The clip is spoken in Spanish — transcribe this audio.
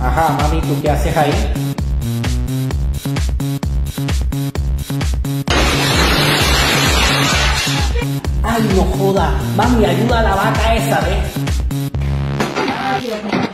Ajá, mami, ¿tú qué haces ahí? Ay, no joda. Mami, ayuda a la vaca esa, ¿ves? Ay, Dios mío.